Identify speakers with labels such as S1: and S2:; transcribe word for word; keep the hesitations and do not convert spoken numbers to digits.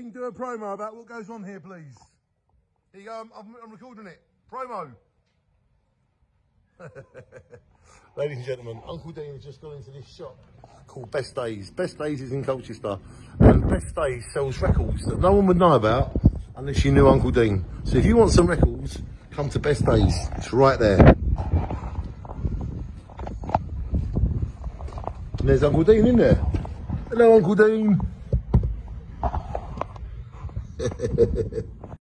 S1: Dean, do a promo about what goes on here, please. Here you go, I'm, I'm, I'm recording it. Promo. Ladies and gentlemen, Uncle Dean has just gone into this shop called Best Days. Best Days is in Colchester, and Best Days sells records that no one would know about unless you knew Uncle Dean. So if you want some records, come to Best Days. It's right there. And there's Uncle Dean in there. Hello, Uncle Dean.